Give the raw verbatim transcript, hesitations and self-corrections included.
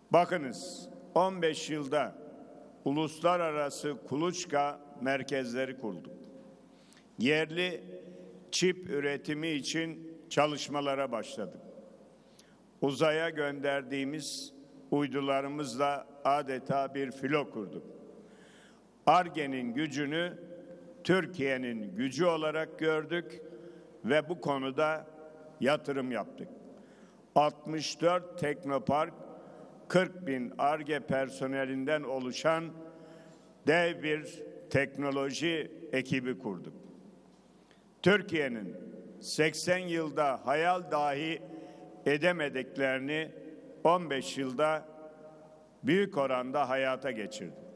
Bakınız, on beş yılda uluslararası kuluçka merkezleri kurduk. Yerli çip üretimi için çalışmalara başladık. Uzaya gönderdiğimiz uydularımızla adeta bir filo kurduk. Ar-Ge'nin gücünü Türkiye'nin gücü olarak gördük ve bu konuda yatırım yaptık. altmış dört teknopark, kırk bin Ar-Ge personelinden oluşan dev bir teknoloji ekibi kurduk. Türkiye'nin seksen yılda hayal dahi edemediklerini on beş yılda büyük oranda hayata geçirdik.